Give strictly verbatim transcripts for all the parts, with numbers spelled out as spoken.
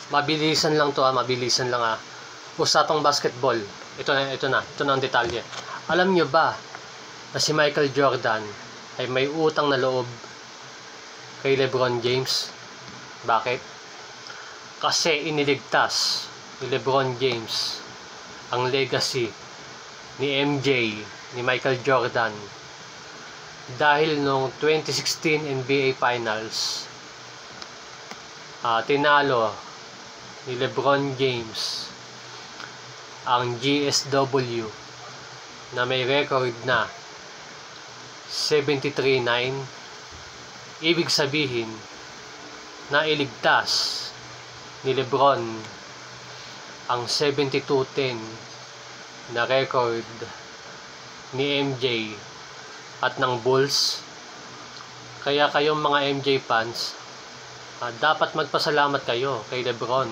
Mabilisan lang to ah, mabilisan lang ah. Usapang basketball. Ito na, ito na, ito na ang detalye. Alam nyo ba na si Michael Jordan ay may utang na loob kay LeBron James? Bakit? Kasi iniligtas ni LeBron James ang legacy ni M J, ni Michael Jordan, dahil noong twenty sixteen N B A Finals, uh, tinalo ni LeBron James ang G S W na may record na seventy-three nine. Ibig sabihin na iligtas ni LeBron ang seventy-two ten na record ni M J at ng Bulls. Kaya kayong mga M J fans, uh, dapat magpasalamat kayo kay LeBron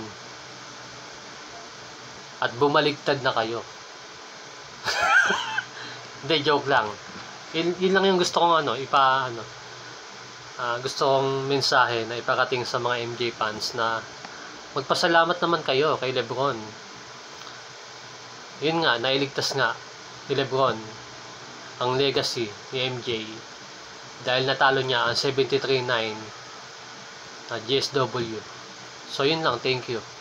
at bumaligtad na kayo. Hindi, joke lang. Yun, yun lang yung gusto kong ano, ipa ano, uh, gusto kong mensahe na iparating sa mga M J fans, na magpasalamat naman kayo kay LeBron. Yun nga, nailigtas nga ni LeBron ang legacy ni M J dahil natalo niya ang seventy-three nine na G S W. So yun lang, thank you.